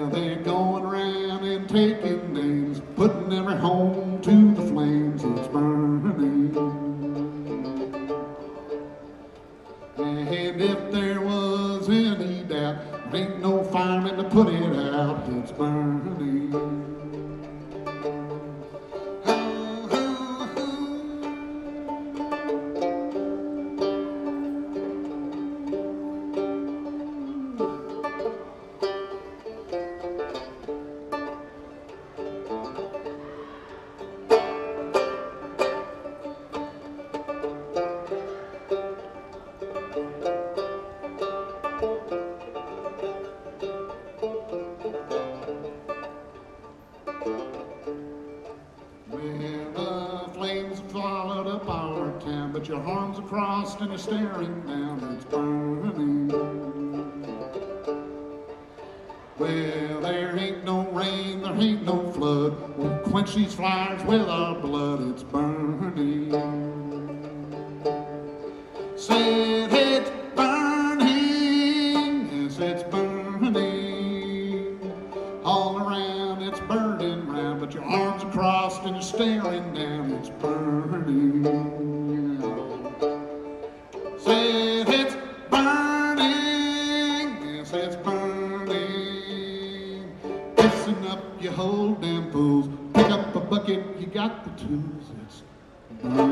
Well, they're going around and taking names, putting every home to the flames. It's burning. And if there was any doubt, there ain't no fireman to put it out. It's burning. Followed up our town, but your arms are crossed and you're staring down. It's burning. Well, there ain't no rain, there ain't no flood. We'll quench these fires with our blood. It's burning. Said it's burning. Yes, it's burning. All around it's burning round, but your arms are crossed and you're staring down. It's burning. Said it's burning. Yes, it's burning. Listen up, you whole damn fools. Pick up a bucket, you got the tools. It's burning.